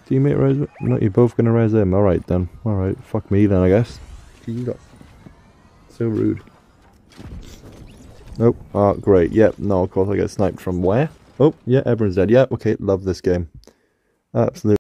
Teammate res... No, you're both gonna res him. Alright then. Alright, fuck me then, I guess. You got... So rude. Nope. Oh, great. Yep. No, of course I get sniped from where? Oh, yeah, everyone's dead. Yep. Okay, love this game. Absolutely.